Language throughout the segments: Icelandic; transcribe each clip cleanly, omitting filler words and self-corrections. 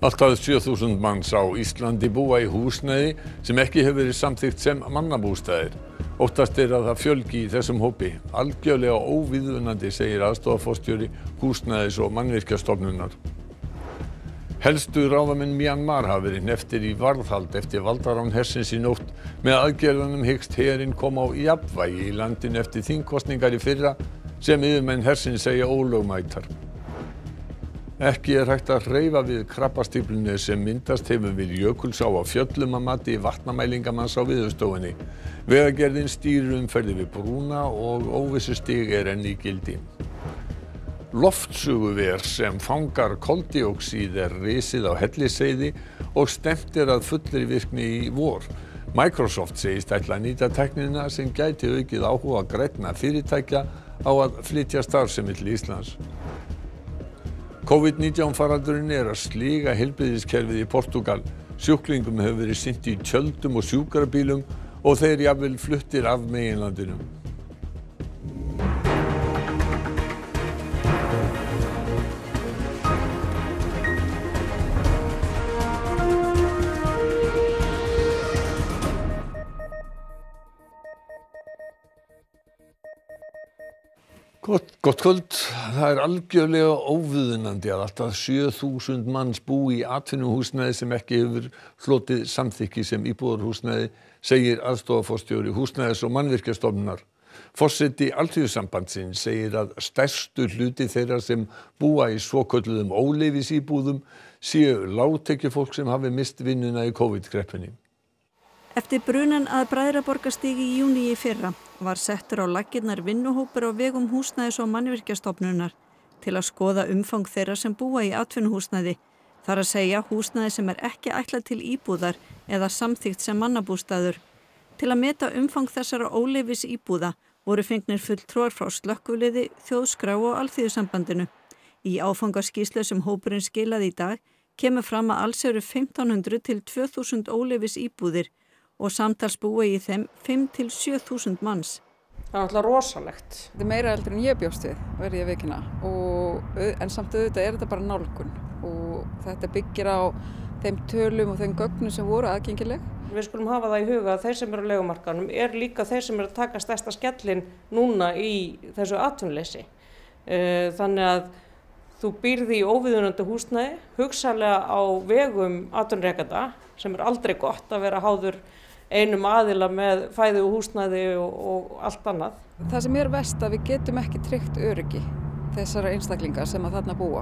Allt að 7.000 manns á Íslandi búa í húsnæði sem ekki hefur verið samþykkt sem mannabústaðir. Óttast er að það fjölgi í þessum hópi. Algjörlega óviðunandi, segir aðstoðarforstjóri Húsnæðis- og mannvirkjastofnunar. Helstu ráðamenn Mjanmar hafa verið hnepptir í varðhald eftir valdarán hersins í nótt. Með aðgerðunum hyggst herinn koma á jafnvægi í landinu eftir þingkosningar í fyrra sem yfirmenn hersins segja ólögmætar. Ekki er hægt að hreyfa við krabbastíflunni sem myndast hefur við Jökulsá á Fjöllum að mati vatnamælingamanns á Veðurstofunni. Vegagerðin stýrir umferð við brúna og óvissustig er enn í gildi. Loftsuguver sem fangar koldíoxíð er risið á Hellisheiði og stefnt er að fullri virkni í vor. Microsoft segist ætla að nýta tæknina sem gæti aukið áhuga grænna fyrirtækja á að flytja starfsemi til Íslands. COVID-19 faraldurinn er að sliga heilbrigðiskerfið í Portúgal. Sjúklingum hefur verið sinnt í tjöldum og sjúkrabílum og þeir jafnvel fluttir af meginlandinu. Gott kvöld. Það er algjörlega óviðunandi að allt að 7.000 manns búi í atvinnuhúsnæði sem ekki hefur hlotið samþykki sem íbúðarhúsnæði, segir aðstoðarforstjóri Húsnæðis- og mannvirkjastofnunar. Forseti Alþýðusambandsins segir að stærstu hluti þeirra sem búa í svokölluðum óleyfisíbúðum séu lágtekjufólk sem hafi mist vinnuna í COVID-kreppunni. Eftir brunan að Bræðraborgarstíg í júní í fyrra var settur á laggirnar vinnuhópur á vegum Húsnæðis- og mannvirkjastofnunar til að skoða umfang þeirra sem búa í atvinnuhúsnæði. Þar að segja húsnæði sem er ekki ætlað til íbúðar eða samþykkt sem mannabústaður. Til að meta umfang þessara óleyfis íbúða voru fengnir fulltrúar frá slökkviliði, Þjóðskrá og Alþýðusambandinu. Í áfangaskýrslu sem hópurinn skilaði í dag kemur fram að alls eru 1.500 til 2.000 óleyfis íbúðir og samtals búi í þeim 5 til 7.000 manns. Það er náttúrulega rosalegt. Þetta er meira heldur en ég bjóst við, verði ég viðurkenna. En samt auðvitað er þetta bara nálgun og þetta byggir á þeim tölum og þeim gögnum sem voru aðgengileg. Við skulum hafa það í huga að þeir sem eru á leigumarkaðnum er líka þeir sem eru að taka stærsta skellinn núna í þessu atvinnuleysi. Þannig að þú býrð í óviðunandi húsnæði, hugsanlega á vegum atvinnurekenda sem er aldrei gott að vera háður einum aðila með fæði og húsnæði og allt annað. Það sem er verst að við getum ekki tryggt öryggi þessara einstaklinga sem að þarna búa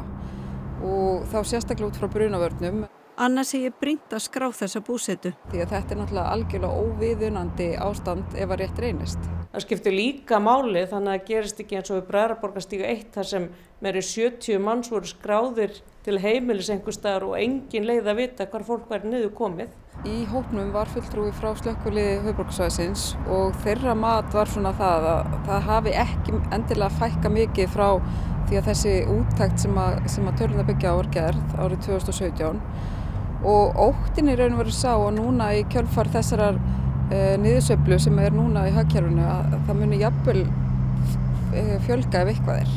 og þá sérstaklega út frá brunavörnum. Anna segir brýnt að skrá þessa búsetu. Því að þetta er náttúrulega algjörlega óviðunandi ástand ef að rétt reynist. Það skiptir líka máli þannig að gerist ekki eins og við Bræðraborgarstíg 1 þar sem meiri 70 manns voru skráðir til heimilis einhvers staðar og engin leið að vita hvar fólk væri niður komið. Í hópnum var fulltrúi frá slökkviliði höfuðborgarsvæðisins og þeirra mat var svona það að það hafi ekki endilega fækkað mikið frá því að þessi úttekt sem að tölurnar byggja á var gerð árið 2017 og óttinn í raun og veru sá og núna í kjölfar þessarar niðursveiflu sem er núna í hagkerfinu að það muni jafnvel fjölga ef eitthvað er.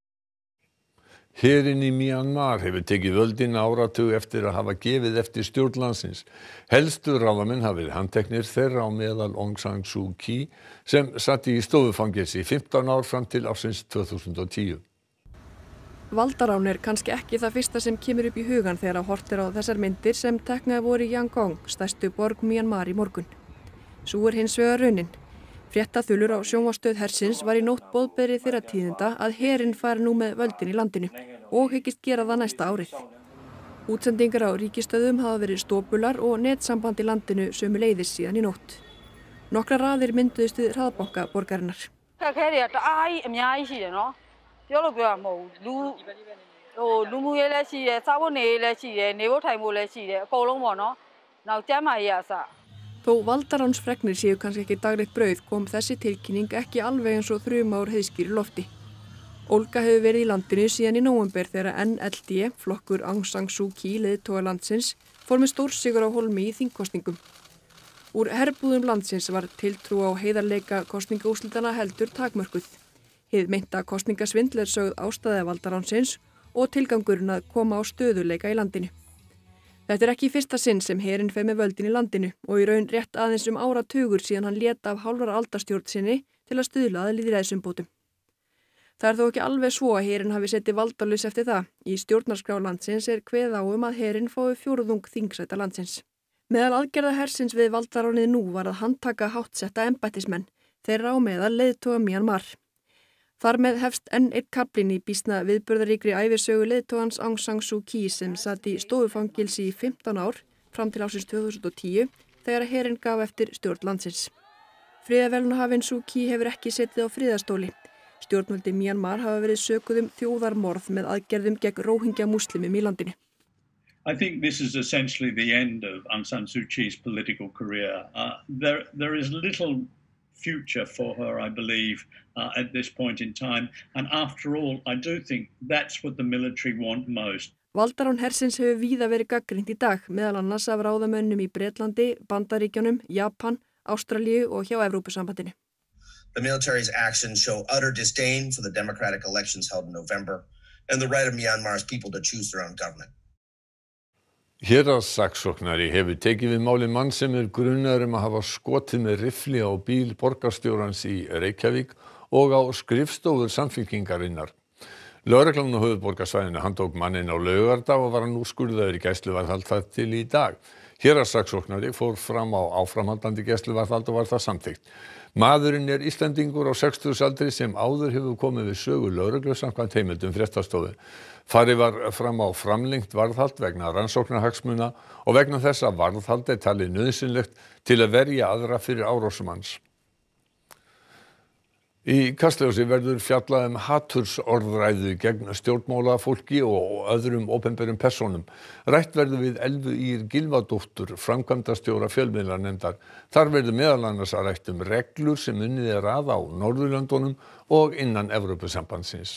Herinn í Mjanmar hefur tekið völdin áratug eftir að hafa gefið eftir stjórn landsins. Helstu ráðamenn hafa verið handteknir, þeirra á meðal Aung San Suu Kyi sem satt í stofufangelsi í 15 ár fram til ársins 2010. Valdarán er kannski ekki það fyrsta sem kemur upp í hugan þegar að horft er á þessar myndir sem teknaði voru í Yangon, stærstu borg Mjanmar í morgun. Sú er hins vegar raunin. Fréttaþulur á sjónvarpsstöð hersins var í nótt boðberi þeirra tíðinda að herinn fari nú með völdin í landinu og hyggist gera það næsta árið. Útsendingar á ríkisstöðum hafa verið stopular og netsamband í landinu sömuleiðis síðan í nótt. Nokkrar raðir mynduðust við hraðbanka borgarinnar. Þó valdaránsfregnir séu kannski ekki daglegt brauð kom þessi tilkynning ekki alveg eins og þruma úr heiðskýru lofti. Ólga hefur verið í landinu síðan í nóvember þegar NLD, flokkur Aung San Suu Kyi leiðtoga landsins, fór með stórsigur á hólmi í þingkosningum. Úr herbúðum landsins var tiltrú á heiðarleika kosningaúrslitana heldur takmörkuð. Hið meinta kosningasvindl er sögð ástæða valdaránsins og tilgangurinn að koma á stöðuleika í landinu. Þetta ekki í fyrsta sinn sem herinn fer með völdin í landinu og í raun rétt aðeins áratugur síðan hann lét af hálfrar aldarstjórn sinni til að stuðla að lýðræðisumbótum. Það er þó ekki alveg svo að herinn hafi setið valdalaus eftir það. Í stjórnarskrá landsins kveðið á að herinn fái fjórðung þingsæta landsins. Meðal aðgerða hersins við valdaránið nú var að handtaka háttsetta embættismenn, þeirra á meðal leiðtoga Myanmar. Þar með hefst enn einn kaflinn í býsna viðburðaríkri ævisögu leiðtogans Aung San Suu Kyi sem sat í stofufangilsi í 15 ár fram til ársins 2010 þegar herinn gaf eftir stjórn landsins. Friðarverðlaunahafinn Suu Kyi hefur ekki setið á friðarstóli. Stjórnvöldi Myanmar hafa verið sökuð þjóðarmorð með aðgerðum gegn Rohingya múslimum í landinu. I think this is essentially the end of Aung San Suu Kyi's political career. There is little future for her, I believe, at this point in time. And after all, I do think that's what the military want most. Valdarán hersins hefur víða verið gagnrýnt í dag, meðal annars af ráðamönnum í Bretlandi, Bandaríkjunum, Japan, Ástralíu og hjá Evrópusambandinu. The military's actions show utter disdain for the democratic elections held in November and the right of Myanmar's people to choose their own government. Héraðssaksóknari hefur tekið við máli mann sem grunaður að hafa skotið með riffli á bíl borgarstjórans í Reykjavík og á skrifstofur Samfylkingarinnar. Lögreglan á höfuðborgarsvæðinu handtók manninn á laugardag og var hann úrskurðaður í gæsluvarðhald þar til í dag. Héraðssaksóknari fór fram á áframhaldandi gæsluvarðhald og var það samþykkt. Maðurinn Íslendingur á 60-aldri sem áður hefur komið við sögu lögreglu samkvæmt heimildum fréttastofu. Farið var fram á framlengt varðhald vegna rannsóknarhagsmuna og vegna þess að varðhald talið nauðsynlegt til að verja aðra fyrir árásum hans. Í Kastljósi verður fjallað hatursorðræðu gegn stjórnmálafólki og öðrum opinberum persónum. Rætt verður við Elvu Ýr Gylfadóttur, framkvæmdastjóra fjölmiðlanefndar. Þar verður meðal annars að rætt reglur sem unnið að á Norðurlöndunum og innan Evrópusambandsins.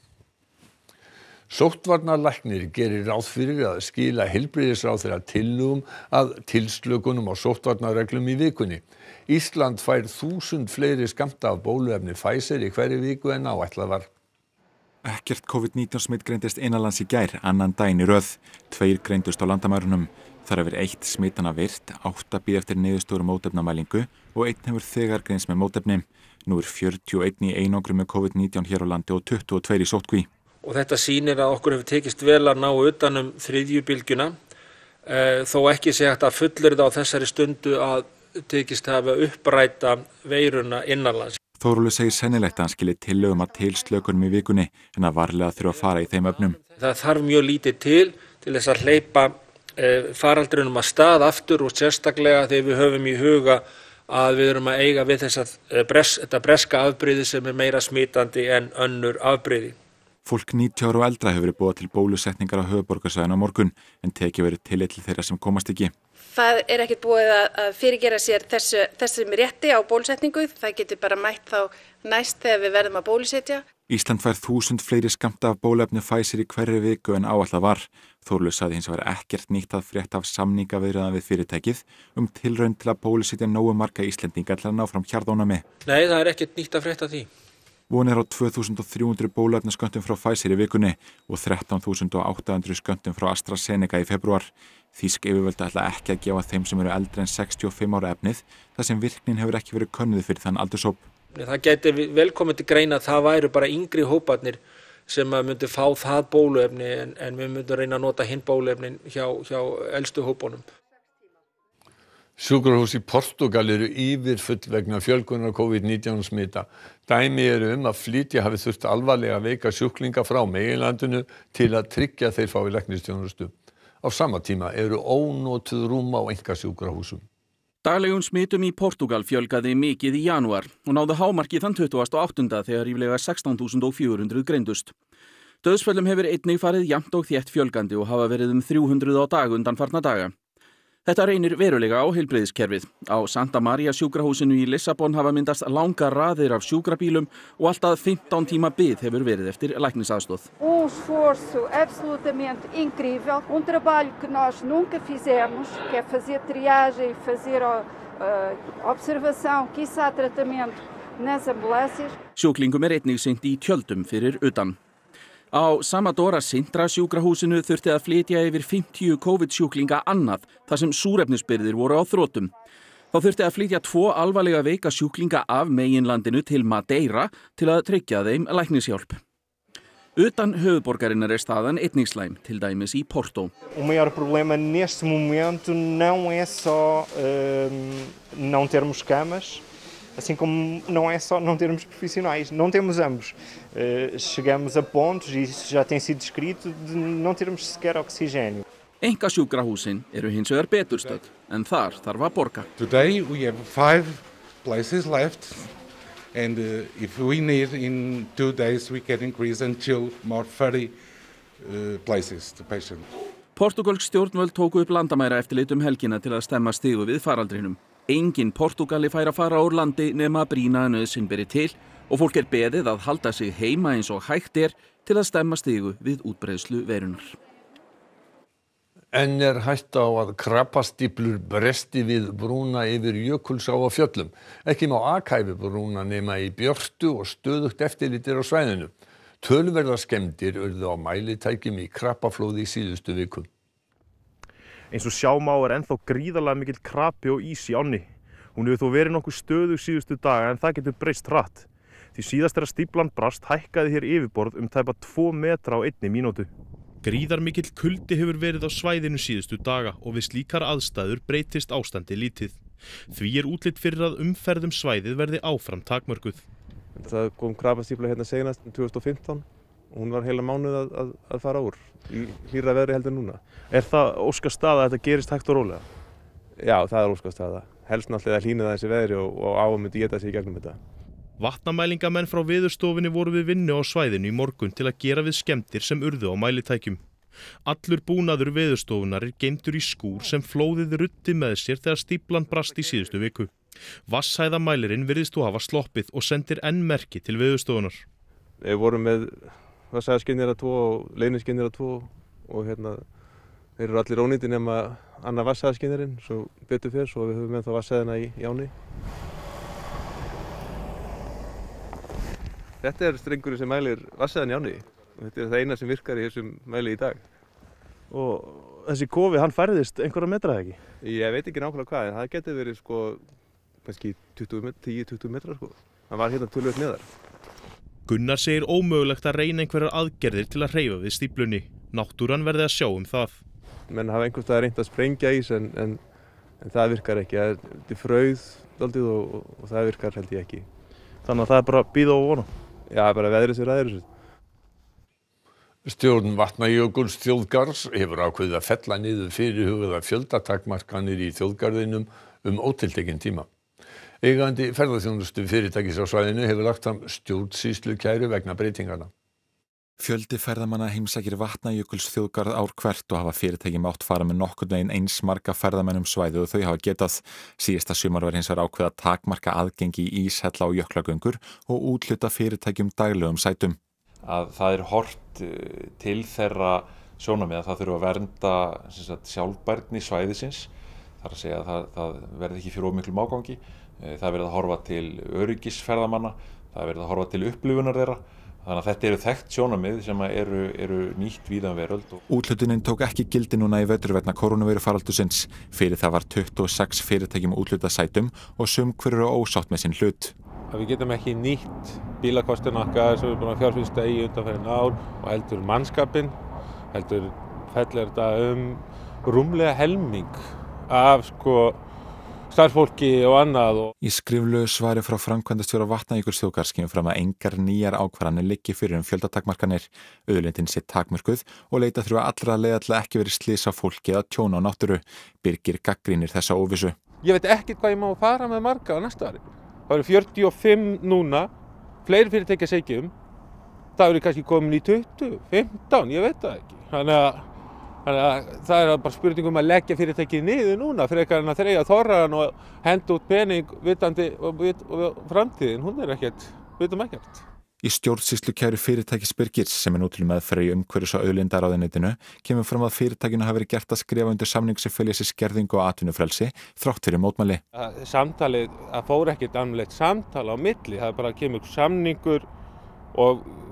Sóttvarnalæknir gerir ráð fyrir að skila heilbrigðisráðherra tillögum að tilslökunum á sóttvarnareglum í vikunni. Ísland fær 1000 fleiri skammta af bóluefni Pfizer í hverri viku en áætlað var. Ekkert COVID-19 smitt greindist innanlands í gær, annan daginn í röð. 2 greindust á landamærunum. Þar hefur 1 smitana virt, 8 bíða eftir niðurstöðu mótefnamælingu og 1 hefur þegar greinst með mótefni. Nú 41 í einangri með COVID-19 hér á landi og 22 í sóttkví. Og þetta sýnir að okkur hefur tekist vel að ná utanum þriðju bylgjuna, þó ekki sé hægt að fullyrða á þessari stundu að tekist hafa uppræta veiruna innanlands. Þórólfur segir sennilegt að hann skili tillögum að tilslökunum í vikunni en að varlega þurfa að fara í þeim efnum. Það þarf mjög lítið til þess að hleypa faraldrinum að stað aftur og sérstaklega þegar við höfum í huga að við erum að eiga við þetta breska afbrigði sem meira smitandi en önnur afbrigði. Fólk 90 ára og eldra hefur verið boðað til bólusetningar á höfuðborgarsvæðinu á morgun en tekið verið tillit til þeirra sem komast ekki. Það ekkert búið að fyrirgera sér þessum rétti á bólusetningu. Það getur bara mætt þá næst þegar við verðum að bólusetja. Ísland fær 1000 fleiri skammta af bóluefni Pfizer í hverri viku en áætlað var. Þórólfur sagði hins vegar ekkert nýtt að frétta af samningaviðræðum við fyrirtækið tilraun til að bólusetja nógu marga Íslendinga til að ná fram hjarðónami. Nei, það ekkert nýtt að frétta því. Von á 2300 bóluefnaskömmtum frá Pfizer í vikunni og 13.800 skömmtum frá AstraZeneca í febrúar. Þýsk yfirvöld ætla ekki að gefa þeim sem eru eldri en 65 ára efnið þar sem virknin hefur ekki verið könnuð fyrir þann aldurshóp. Það gæti velkomið til greina að það væru bara yngri hóparnir sem myndu fá það bóluefni en við myndum reyna að nota hinn bóluefnin hjá elstu hópunum. Sjúkrahús í Portúgal eru yfirfull vegna fjölgunar COVID-19 smita. Dæmi eru að flytja hafi þurft alvarlega veika sjúklinga frá meginlandinu til að tryggja þeir fái læknisþjónustu. Á sama tíma eru ónotuð rúm á einkasjúkrahúsum. Daglegum smitum í Portúgal fjölgaði mikið í janúar og náði hámarki þann 28. þegar ríflega 16.400 greindust. Dauðsföllum hefur einnig farið jafnt og þétt fjölgandi og hafa verið 300 á dag undanfarna daga. Þetta reynir verulega á heilbrigðiskerfið. Á Santa Maria sjúkrahúsinu í Lissabon hafa myndast langar raðir af sjúkrabílum og allt að 15 tíma bið hefur verið eftir læknisaðstoð. Esforço absolutamente incrível, trabalho que nós nunca fizemos, que é fazer triagem e fazer observação, quiçá tratamento nas ambulâncias. Sjúklingum einnig sinnt í tjöldum fyrir utan. Á Samadora Sintra sjúkrahúsinu þurfti að flytja yfir 50 COVID-sjúklinga annað þar sem súrefnisbirgðir voru á þrotum. Þá þurfti að flytja 2 alvarlega veika sjúklinga af meginlandinu til Madeira til að tryggja þeim læknishjálp. Utan höfuðborgarinnar staðan einnig slæm, til dæmis í Porto. O maior problema neste momento não é só não termos camas, assim como não é só não termos profissionais, não temos ambos. Chegamos a pontos, e isso já tem sido descrito, de não termos sequer oxigênio. Einkasjúkrahúsin eru hins vegar betur stödd, en þar þarf að borga. Today we have 5 places left, and if we need in 2 days we can increase until more 30 places to patient. Portúgalsk stjórnvöld tóku upp landamæraeftirlit helgina til að stemma stigu við faraldrinum. Enginn Portúgali fær að fara úr landi nema brýna nauðsyn beri til og fólk beðið að halda sig heima eins og hægt til að stemma stigu við útbreiðslu veirunnar. En hætta á að krabbastíflur bresti við brúna yfir Jökulsá á Fjöllum. Ekki má aka yfir brúna nema í björtu og stöðugt eftirlitir á svæðinu. Töluverðar skemmdir urðu á mælitækjum í krabbaflóði í síðustu viku. Eins og sjá má ennþá gríðarlega mikill krapi og ís í ánni. Hún hefur þó verið nokkuð stöðug síðustu daga en það getur breyst hratt. Því síðast þegar stíflan brast hækkaði hér yfirborð tæpa 2 metra á 1 mínútu. Gríðarmikill kuldi hefur verið á svæðinu síðustu daga og við slíkar aðstæður breytist ástandi lítið. Því útlit fyrir að umferð svæðið verði áfram takmörkuð. Það kom krapastífla hérna seinast 2015 og hún var heila mánuð að fara úr í hlýrra veðri heldur núna. Það óskastaða að þetta gerist hægt og rólega? Já, það óskastaða. Helst náttúrulega að hlýna þessi veðri og á að myndi geta sig í gegnum þetta. Vatnamælingamenn frá Veðurstofunni voru við vinnu á svæðinu í morgun til að gera við skemmdir sem urðu á mælitækjum. Allur búnaður Veðurstofunnar geymdur í skúr sem flóðið ruddi með sér þegar stíflan brast í síðustu viku. Vatnshæðamælirinn virðist þó hafa sloppið og sendir enn merki til Veðurstofunnar. Við vorum með vatnshæðaskynjara 2 og leyniskynjara 2 og þeir eru allir ónýtir nema annar vatnshæðaskynjarinn, svo betur fer, svo við höfum ennþá vatnshæðina í ánni. Þetta strengurinn sem mælir vatnshæðina í ánni. Þetta það eina sem virkar í þessum mæli í dag. Og þessi kofi, hann færðist einhverja metra ekki? Ég veit ekki nákvæmlega hvað, en það getur verið kannski 10-20 metra Það var hérna töluvert neðar. Gunnar segir ómögulegt að reyna einhverjar aðgerðir til að hreyfa við stíflunni. Náttúran verði að sjá það. Menn hafa einhvers staðar reynt að sprengja ís en það virkar ekki. Það frauð dálítið og það virkar held ég ekki. Þannig að það bara bíða og vona? Já, bara veðrið sér ræður þessu. Stjórn Vatnajökulsþjóðgarðs hefur ákveðið að fella niður fyrirhugaða fjöldatakmarkanir í þjóðgarðinum ótiltekinn tíma. Eigandi ferðaþjónustu fyrirtækis á svæðinu hefur lagt fram stjórnsýslukæru vegna breytinganna. Fjöldi ferðamanna heimsækir Vatnajökulsþjóðgarð ár hvert og hafa fyrirtæki mátt fara með nokkurn veginn eins marga ferðamenn svæðið og þau hafa getað. Síðasta sumar var hins vegar ákveðið að takmarka aðgengi í íshella og jöklagöngur og úthluta fyrirtækjum daglegum sætum. Að það horft til þeirra sjónarmiða að það þurfa að vernda sjálfbærni svæðisins. Það að segja að það verði ekki fyrir of miklum ágangi. Það verði að horfa til öryggisferðamanna, það verði að horfa til upplifunar þeirra. Þannig að þetta eru þekkt sjónarmið sem eru nýtt víða veröld. Úthlutunin tók ekki gildi núna í vetur vegna kórónuveirufaraldursins. Fyrir það var 26 fyrirtækjum úthlutað sætum og sum hver eru ósátt með sinn hlut. Við getum ekki nýtt bílakostinn okkar sem við erum búin að fjárfesta í undanfarin ár og heldur mannskapinn, heldur fellir þetta rúmlega helming af starfsfólki og annað. Í skriflegu svari frá framkvæmdastjóra Vatnajökulsþjóðgarðs kemur fram að engar nýjar ákvarðanir liggi fyrir fjöldatakmarkanir. Auðlindin sé takmörkuð og leita þurfa allra leiða til að ekki verið slys á fólki eða tjón á náttúru. Birgir gagnrýnir þessa óvissu. Ég veit ekkert hvað ég má fara með marga á næsta ári. Það eru 45 núna, fleiri fyrirtækja segja það eru kannski komin í 20, 15, ég veit það ekki. Þannig að það er bara spurning að leggja fyrirtækið niður núna frekar en að þreyja þorraðan og henda út pening vitandi og framtíðin, hún ekkert, vitum ekkert. Í stjórnsýslukæru fyrirtækis Birgirs sem nú til meðferð í umhverfis- og auðlindaráðuneytinu kemur fram að fyrirtækinu hafi verið gert að skrifa undir samning sem felji sér skerðingu og atvinnufrelsi þrátt fyrir mótmæli. Samtalið, það fór ekkert annulegt samtal á milli, það bara kemur samningur og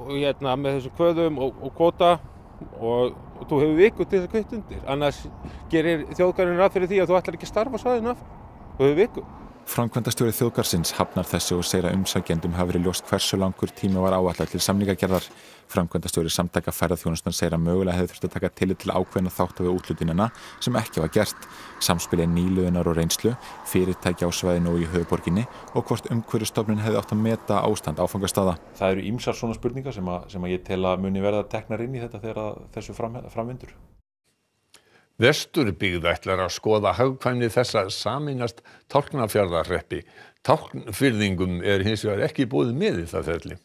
með þessum kvöðum og kvóta og þú hefur viku til þess að kvitta undir. Annars gerir þjóðgarðurinn ráð fyrir því að þú ætlar ekki að starfa á svæðinu aftur. Þú hefur viku. Framkvæmdastjóri þjóðgarðsins hafnar þessu og segir að umsækjendum hafi verið ljóst hversu langur tími var áætlað til samningagerðar. Framkvæmdastjóri Samtaka ferðaþjónustunnar segir að mögulega hefði þurft að taka tillit til ákveðinna þátta við úthlutunina sem ekki var gert. Samspili nýliðunar og reynslu, fyrirtækja á svæðinu og í höfuðborginni og hvort Umhverfisstofnun hefði átt að meta ástand áfangastaða. Það eru ýmsar svona spurningar sem ég tel að muni verða teknar inn í þetta þegar þessu framvindur. Vesturbyggð ætlar að skoða hagkvæmni þess að sameinast Tálknafjarðarhreppi. Tálknfirðingum hins vegar ekki boðið með í það ferli.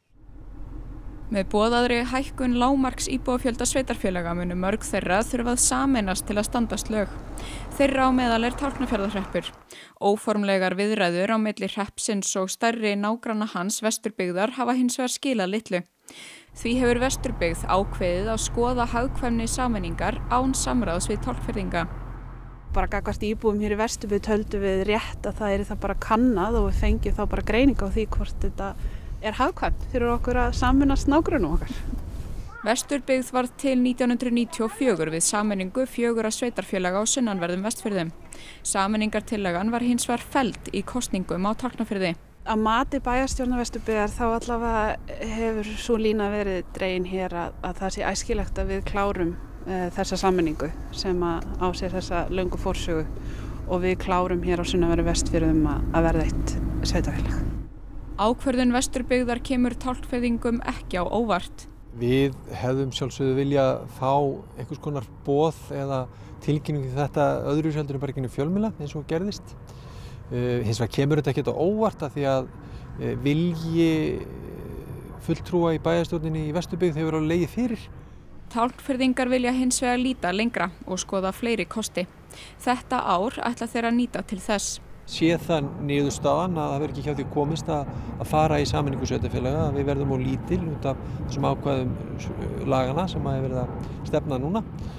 Með boðaðri hækkun lágmarks íbúafjölda sveitarfélaga munu mörg þeirra þurfa að sameinast til að standast lög. Þeirra á meðal Tálknafjarðarhreppur. Óformlegar viðræður á milli hreppsins og stærri nágranna hans Vesturbyggðar hafa hins vegar skilað litlu. Því hefur Vesturbyggð ákveðið að skoða hagkvæmni sameiningar án samráðs við Tálknfirðinga. Bara gagnvart íbúum hér í Vesturbyggð töldum við rétt að það það bara kannað og við fengjum þá bara greiningu á því hvort þetta hagkvæmt fyrir okkur að sameinast nágrönnum okkar. Vesturbyggð varð til 1994 við sameiningu 4 sveitarfélaga á sunnanverðum Vestfirðum. Sameiningartillagan var hins vegar felld í kosningum á Tálknafirði. Að mati bæjarstjórnar Vesturbyggðar þá allavega hefur svo lína verið dregin hér að það sé æskilegt að við klárum þessa sameiningu sem á sér þessa löngu forsögu og við klárum hér á sunnanverðum Vestfirðum að verða eitt sveitarfélag. Ákvörðun Vesturbyggðar kemur Tálknfirðingum ekki á óvart. Við hefðum sjálfsögðu vilja fá einhvers konar boð eða tilkynningu til þetta öðru heldur en bara ekki fjölmiðla eins og gerðist. Hins vegar kemur þetta ekkert á óvart af því að vilji fulltrúa í bæjarstjórninni í Vesturbyggð hefur á legið fyrir. Tálknfirðingar vilja hins vegar líta lengra og skoða fleiri kosti. Þetta ár ætla þeir að nýta til þess. Sé það niðurstaðan að það verður ekki hjá því komist að fara í sameiningu sveitarfélaga, að við verðum of lítil út af þessum ákvæðum lagana sem að verið að stefna núna,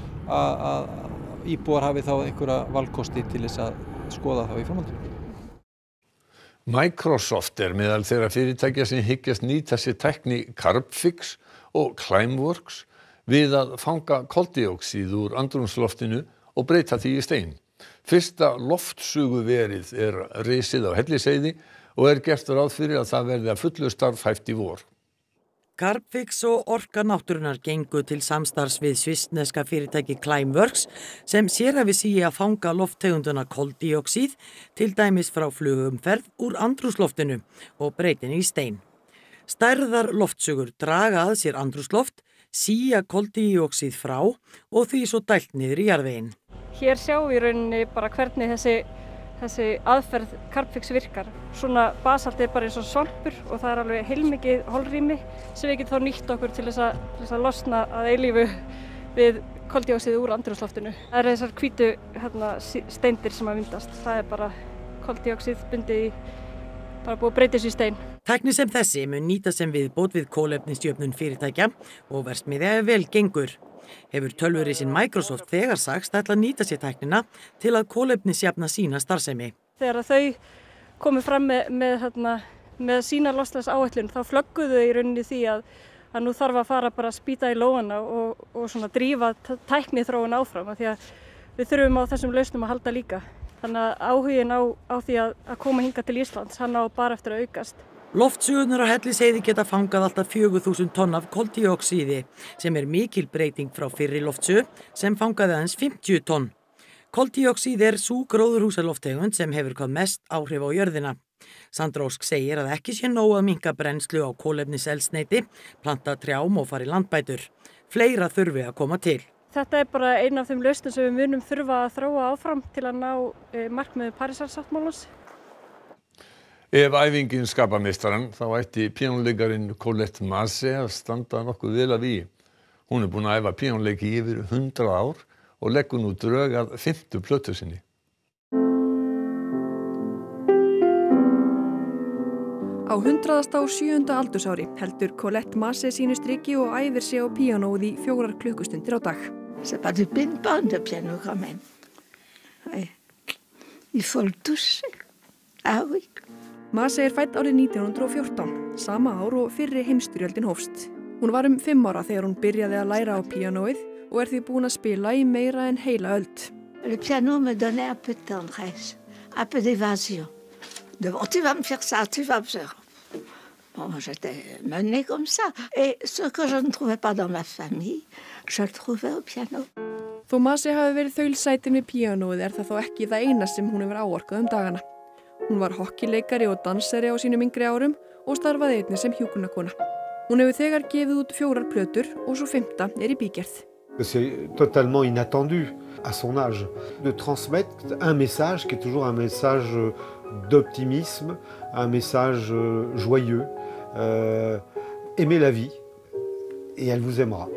að íbúar hafi þá einhverja valkosti til þess að skoða þá í framhaldinu. Microsoft meðal þeirra fyrirtækja sem hyggjast nýta sér tækni Carbfix og Climeworks við að fanga koldíoxíð úr andrúmsloftinu og breyta því í stein. Fyrsta loftsuguverið risið á Hellisheiði og gert ráð fyrir að það verði að fullu starfhæft í vor. Carbfix og Orka náttúrunnar gengu til samstarfs við svissneska fyrirtæki Climeworks sem sérhæfir sig í að fanga lofttegunduna koldíoxíð, til dæmis frá flugumferð úr andrúmsloftinu og breytinni í stein. Stærðar loftsugur draga að sér andrúmsloft, sía koldíoxíð frá og því svo dælt niður í jarðveginn. Hér sjáum við í rauninni bara hvernig þessi aðferð Carbfix virkar. Svona basalt bara eins og svampur og það alveg heilmikið holrými sem við getum þá nýtt okkur til þess að losna að eilífu við koldíoxíð úr andrúmsloftinu. Það þessar hvítu steindir sem að myndast. Það bara koldíoxíð bundið í bara búið að breyta þessu í stein. Tækni sem þessi mun nýta sem viðbót við kolefnisjöfnun fyrirtækja og verksmiðja vel gengur. Hefur tölvurisinn Microsoft þegar sagst ætla að nýta sér tæknina til að kolefnisjafna sína starfsemi. Þegar þau komu fram með sína loftslagsáætlun þá flögguðu þau í rauninni því að nú þarf að fara bara að spýta í lófana og svona drífa tækniþróun áfram af því að við þurfum á þessum lausnum að halda líka. Þannig að áhuginn á því að koma hingað til Íslands, hann á bara eftir að aukast. Loftsugurnar á Hellisheiði geta fangað alltaf 4.000 tonn af koldíoxíði sem mikil breyting frá fyrri loftsug sem fangaði aðeins 50 tonn. Koldíoxíð sú gróðurhúsalofttegund sem hefur hvað mest áhrif á jörðina. Sandra Ósk segir að ekki sé nóg að minnka brennslu á kolefniseldsneyti, planta trjám og fara í landbætur. Fleira þurfi að koma til. Þetta bara ein af þeim lausnum sem við munum þurfa að þróa áfram til að ná markmiðum Parísarsáttmálans. Ef æfingin skapar meistarann þá ætti píanóleikarinn Colette Mase að standa nokkuð vel að vígi. Hún búin að æfa píanóleiki í yfir 100 ár og leggur nú drög að 5. plötu sinni. Á 107. aldursári heldur Colette Mase sínu striki og æfir sig á píanóið í 4 klukkustundir á dag. C'est pas du ping-pong de piano quand même. Oui. Il faut le toucher. Ah oui. Mase fædd árið 1914, sama ár og fyrri heimsstyrjöldin hófst. Hún var 5 ára þegar hún byrjaði að læra á píanóið og því búin að spila í meira en heila öld. Le piano me donnait un peu de tendresse, un peu d'évasion. Tu vas me faire ça, tu vas me faire. Bon, j'étais menée comme ça. Et ce que je ne trouvais pas dans ma famille, je le trouvais au piano. Þó Masi hafi verið þaulsætin við píanóið það þó ekki það eina sem hún hefur áorkað dagana. Hún var hokkileikari og dansari á sínum yngri árum og starfaði einnig sem hjúkrunarkona. Hún hefur þegar gefið út 4 plötur og svo 5. í bígerð. C'est totalement inattendu à son âge de transmettre un message qui est toujours un message d'optimisme, un message joyeux. Aimez la vie et elle vous aimera.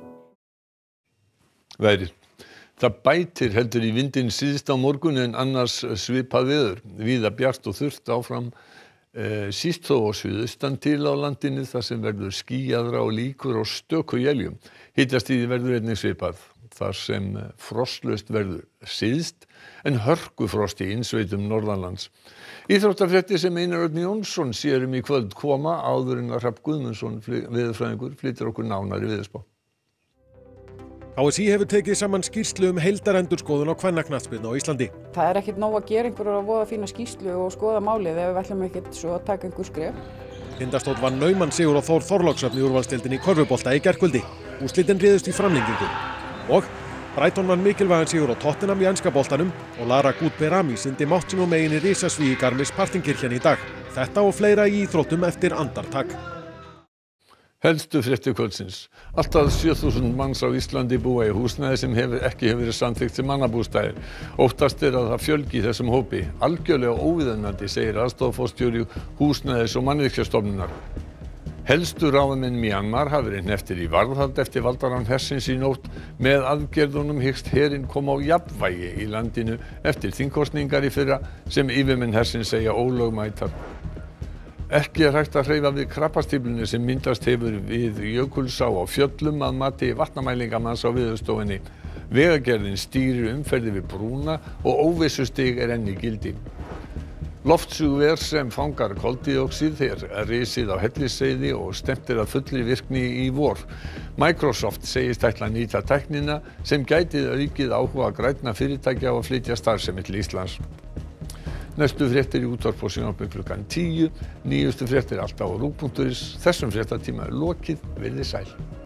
Veðrið. Það bætir heldur í vindinn síðst á morgun en annars svipað veður. Víða bjart og þurrt áfram. Síst þó á suðaustan til á landinu þar sem verður skýjaðra og líkur á stöku éljum. Hitastigið verður einnig svipað þar sem frostlaust verður syðst en hörkufrost í innsveitum norðanlands. Íþróttafréttir sem Einar Örn Jónsson sér í kvöld koma áður en Hrafn Guðmundsson veðurfræðingur flytur okkur nánari veðurspá. KSÍ hefur tekið saman skýrslu heildarendurskoðun á kvennaknattspyrnu á Íslandi. Það ekkert nóg að gera einhverjar voða fína skýrslu og skoða málið ef við ætlum ekkert svo að taka einhver skref. Tindastóll vann nauman sigur á Þór Þorlákshöfn í úrvalsdeildinni í körfubolta í gærkvöldi. Úrslitin réðust í framlengingu. Og Brighton vann mikilvægan sigur á Tottenham í enska boltanum og Lara Gutberami sýndi mátt sín og megin í risasvíi í Garmisch-Partenkirchen í dag. Þetta og fleira í íþróttum eftir andartak. Helstu fréttir kvöldsins. Allt að 7.000 manns á Íslandi búa í húsnæði sem ekki hefur verið samþykkt sem mannabústaðir. Óttast að það fjölgi í þessum hópi. Algjörlega óviðunandi, segir aðstoðarforstjóri Húsnæðis- og mannvirkjastofnunar. Helstu ráðamenn Mjanmar hafa verið hnepptir í varðhald eftir valdarán hersins í nótt. Með aðgerðunum hyggst herinn koma á jafnvægi í landinu eftir þingkosningar í fyrra sem yfirmenn hersins segja ólögmætar. Ekki hægt að hreyfa við krabbastíflunni sem myndast hefur við Jökulsá á fjöllum að mati vatnamælingamanns á Veðurstofunni. Vegagerðin stýrir umferði við brúna og óvissustig enn í gildi. Loftsúgver sem fangar koldíoxíð risið á Hellisheiði og stefnt að fullri virkni í vor. Microsoft segist ætla að nýta tæknina sem gæti aukið áhuga grænna fyrirtækja á að flytja starfsemi til Íslands. Næstu fréttir í útvarpi og sjónvarpi klukkan 10. Nýjustu fréttir alltaf á RÚV.is. Þessum fréttatíma lokið. Verið sæl.